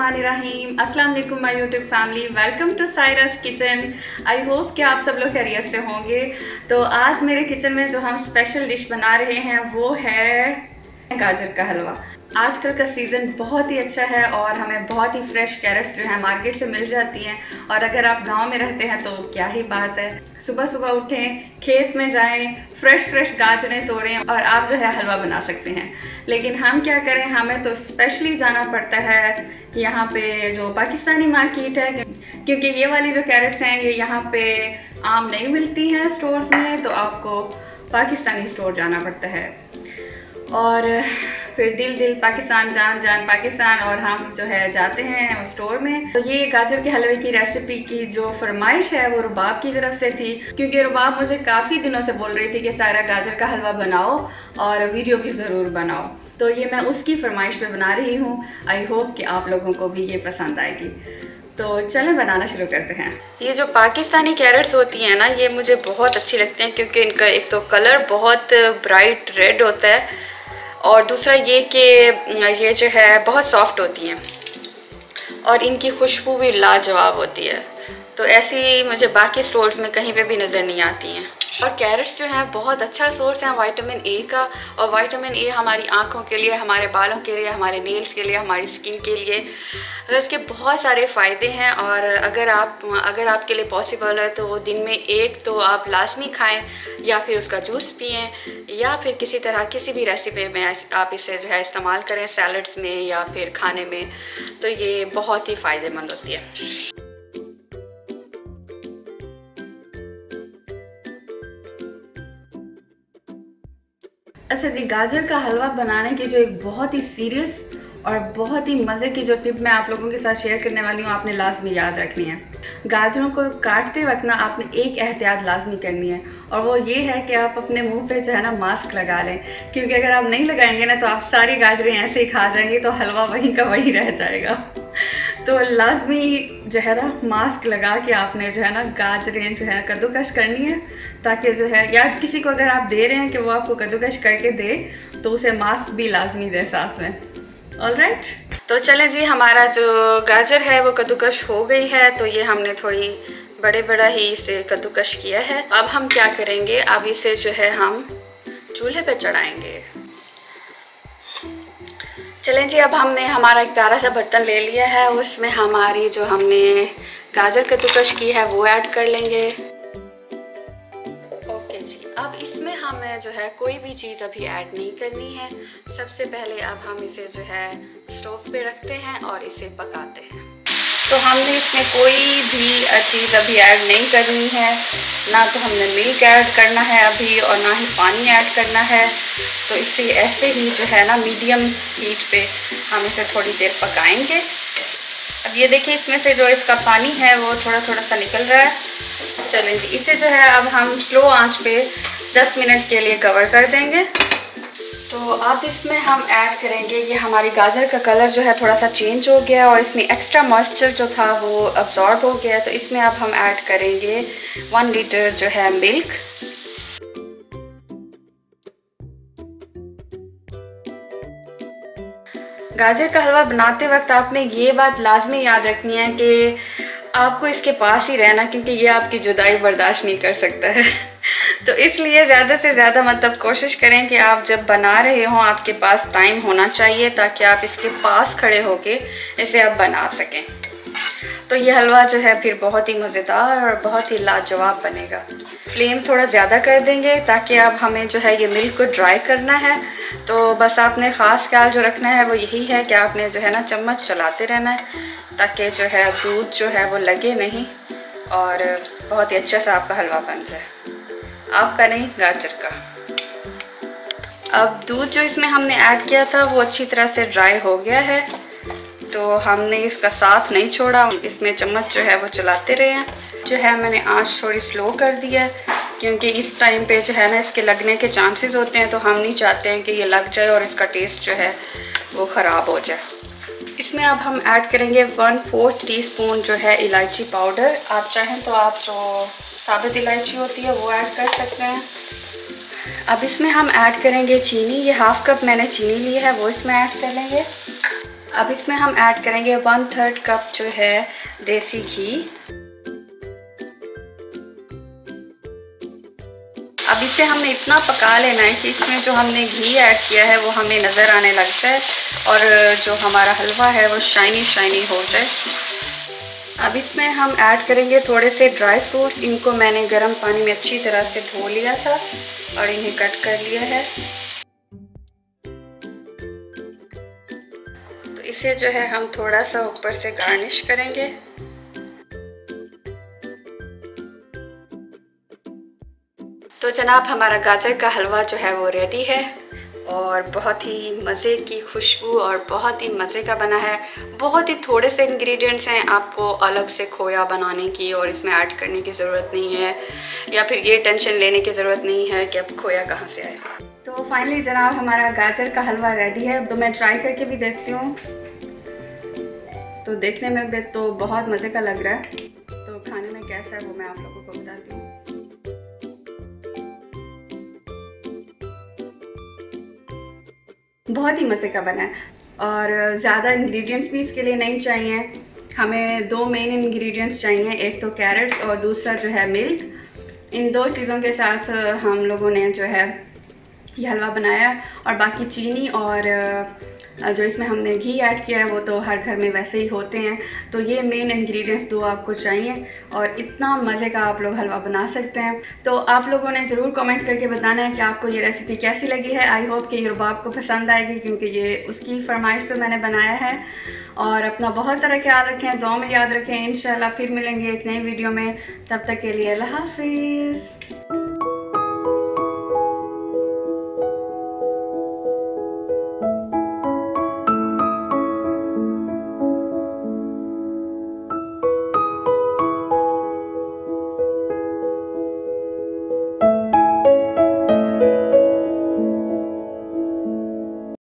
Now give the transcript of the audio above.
बिस्मिल्लाहिर्रहमानिर्रहीम। अस्सलाम वालेकुम my YouTube family, welcome to Saira's kitchen. I hope कि आप सब लोग खैरियत से होंगे। तो आज मेरे किचन में जो हम स्पेशल डिश बना रहे हैं वो है गाजर का हलवा। आजकल का सीज़न बहुत ही अच्छा है और हमें बहुत ही फ्रेश कैरेट्स जो है मार्केट से मिल जाती हैं। और अगर आप गांव में रहते हैं तो क्या ही बात है, सुबह सुबह उठें, खेत में जाएं, फ्रेश गाजरें तोड़ें और आप जो है हलवा बना सकते हैं। लेकिन हम क्या करें, हमें तो स्पेशली जाना पड़ता है यहाँ पे जो पाकिस्तानी मार्केट है, क्योंकि ये वाली जो कैरेट्स हैं ये यहाँ पे आम नहीं मिलती हैं स्टोर्स में, तो आपको पाकिस्तानी स्टोर जाना पड़ता है। और फिर दिल पाकिस्तान, जान पाकिस्तान, और हम जो है जाते हैं स्टोर में। तो ये गाजर के हलवे की रेसिपी की जो फरमाइश है वो रुबाब की तरफ से थी, क्योंकि रुबाब मुझे काफ़ी दिनों से बोल रही थी कि सारा गाजर का हलवा बनाओ और वीडियो भी ज़रूर बनाओ। तो ये मैं उसकी फरमाइश पे बना रही हूँ। आई होप कि आप लोगों को भी ये पसंद आएगी। तो चलें बनाना शुरू करते हैं। ये जो पाकिस्तानी कैरेट्स होती हैं ना, ये मुझे बहुत अच्छी लगती हैं, क्योंकि इनका एक तो कलर बहुत ब्राइट रेड होता है और दूसरा ये कि ये जो है बहुत सॉफ्ट होती हैं और इनकी खुशबू भी लाजवाब होती है। तो ऐसी मुझे बाकी स्टोर्स में कहीं पे भी नज़र नहीं आती हैं। और कैरेट्स जो हैं बहुत अच्छा सोर्स है विटामिन ए का, और विटामिन ए हमारी आँखों के लिए, हमारे बालों के लिए, हमारे नेल्स के लिए, हमारी स्किन के लिए, इसके बहुत सारे फ़ायदे हैं। और अगर आपके लिए पॉसिबल है तो दिन में एक तो आप लाजमी खाएं, या फिर उसका जूस पिएं, या फिर किसी तरह किसी भी रेसिपी में आप इसे जो है इस्तेमाल करें, सैलड्स में या फिर खाने में, तो ये बहुत ही फ़ायदेमंद होती है। अच्छा जी, गाजर का हलवा बनाने की जो एक बहुत ही सीरियस और बहुत ही मज़े की जो टिप मैं आप लोगों के साथ शेयर करने वाली हूँ, आपने लाजमी याद रखनी है। गाजरों को काटते वक्त ना आपने एक एहतियात लाजमी करनी है, और वो ये है कि आप अपने मुंह पे जो है ना मास्क लगा लें, क्योंकि अगर आप नहीं लगाएंगे ना तो आप सारी गाजरें ऐसे ही खा जाएंगे, तो हलवा वहीं का वहीं रह जाएगा। तो लाजमी जो है ना मास्क लगा के आपने जो है ना गाजरें जो है कद्दूकश करनी है, ताकि जो है, या किसी को अगर आप दे रहे हैं कि वो आपको कद्दूकश करके दे तो उसे मास्क भी लाजमी दे साथ में। ऑलराइट, तो चलें जी, हमारा जो गाजर है वो कद्दूकश हो गई है। तो ये हमने थोड़ी बड़ा ही इसे कद्दूकश किया है। अब हम क्या करेंगे, अब इसे जो है हम चूल्हे पे चढ़ाएंगे। चलें जी, अब हमने हमारा एक प्यारा सा बर्तन ले लिया है, उसमें हमारी जो हमने गाजर कद्दूकश की है वो ऐड कर लेंगे। ओके जी, अब इसमें हमें जो है कोई भी चीज़ अभी ऐड नहीं करनी है। सबसे पहले अब हम इसे जो है स्टोव पे रखते हैं और इसे पकाते हैं। तो हमने इसमें कोई भी चीज़ अभी ऐड नहीं करनी है, ना तो हमने मिल्क ऐड करना है अभी और ना ही पानी ऐड करना है। तो इसे ऐसे ही जो है ना मीडियम हीट पे हम इसे थोड़ी देर पकाएंगे। अब ये देखिए, इसमें से जो इसका पानी है वो थोड़ा सा निकल रहा है। चलें जी, इसे जो है अब हम स्लो आंच पे 10 मिनट के लिए कवर कर देंगे। तो अब इसमें हम ऐड करेंगे, ये हमारी गाजर का कलर जो है थोड़ा सा चेंज हो गया और इसमें एक्स्ट्रा मॉइस्चर जो था वो अब्जॉर्ब हो गया। तो इसमें अब हम ऐड करेंगे 1 लीटर जो है मिल्क। गाजर का हलवा बनाते वक्त आपने ये बात लाजमी याद रखनी है कि आपको इसके पास ही रहना, क्योंकि ये आपकी जुदाई बर्दाश्त नहीं कर सकता है। तो इसलिए ज़्यादा से ज़्यादा मतलब कोशिश करें कि आप जब बना रहे हों आपके पास टाइम होना चाहिए, ताकि आप इसके पास खड़े होके इसे आप बना सकें। तो ये हलवा जो है फिर बहुत ही मज़ेदार और बहुत ही लाजवाब बनेगा। फ्लेम थोड़ा ज़्यादा कर देंगे, ताकि अब हमें जो है ये मिल्क को ड्राई करना है। तो बस आपने ख़ास ख्याल जो रखना है वो यही है कि आपने जो है ना चम्मच चलाते रहना है, ताकि जो है दूध जो है वो लगे नहीं और बहुत ही अच्छा सा आपका हलवा बन जाए, आपका नहीं गाजर का। अब दूध जो इसमें हमने ऐड किया था वो अच्छी तरह से ड्राई हो गया है, तो हमने इसका साथ नहीं छोड़ा, इसमें चम्मच जो है वो चलाते रहे हैं। जो है मैंने आंच थोड़ी स्लो कर दिया है, क्योंकि इस टाइम पे जो है ना इसके लगने के चांसेस होते हैं, तो हम नहीं चाहते हैं कि ये लग जाए और इसका टेस्ट जो है वो ख़राब हो जाए। इसमें अब हम ऐड करेंगे 1/4 टीस्पून जो है इलायची पाउडर। आप चाहें तो आप जो साबुत इलायची होती है वो ऐड कर सकते हैं। अब इसमें हम ऐड करेंगे चीनी, ये 1/2 कप मैंने चीनी ली है वो इसमें ऐड कर लेंगे। अब इसमें हम ऐड करेंगे 1/3 कप जो है देसी घी। अब इसे हमने इतना पका लेना है कि इसमें जो हमने घी ऐड किया है वो हमें नज़र आने लग जाए और जो हमारा हलवा है वो शाइनी शाइनी हो जाए। अब इसमें हम ऐड करेंगे थोड़े से ड्राई फ्रूट्स। इनको मैंने गर्म पानी में अच्छी तरह से धो लिया था और इन्हें कट कर लिया है। तो इसे जो है हम थोड़ा सा ऊपर से गार्निश करेंगे। तो जनाब हमारा गाजर का हलवा जो है वो रेडी है और बहुत ही मज़े की खुशबू और बहुत ही मज़े का बना है। बहुत ही थोड़े से इंग्रेडिएंट्स हैं, आपको अलग से खोया बनाने की और इसमें ऐड करने की ज़रूरत नहीं है, या फिर ये टेंशन लेने की ज़रूरत नहीं है कि अब खोया कहाँ से आए। तो फाइनली जनाब हमारा गाजर का हलवा रेडी है। तो मैं ट्राई करके भी देखती हूँ। तो देखने में भी तो बहुत मज़े का लग रहा है, तो खाने में कैसा है वो मैं आप लोगों को बताती हूँ। बहुत ही मज़े का बना है और ज़्यादा इंग्रेडिएंट्स भी इसके लिए नहीं चाहिए। हमें 2 मेन इंग्रेडिएंट्स चाहिए, एक तो कैरेट्स और दूसरा जो है मिल्क। इन 2 चीज़ों के साथ हम लोगों ने जो है ये हलवा बनाया। और बाकी चीनी और जो इसमें हमने घी ऐड किया है वो तो हर घर में वैसे ही होते हैं। तो ये मेन इंग्रेडिएंट्स 2 आपको चाहिए और इतना मज़े का आप लोग हलवा बना सकते हैं। तो आप लोगों ने ज़रूर कमेंट करके बताना है कि आपको ये रेसिपी कैसी लगी है। आई होप कि ये रुबाब को पसंद आएगी, क्योंकि ये उसकी फरमाइश पे मैंने बनाया है। और अपना बहुत सारा ख्याल रखें, दुआ में याद रखें। इंशाल्लाह फिर मिलेंगे एक नई वीडियो में। तब तक के लिए अल्लाह हाफिज़।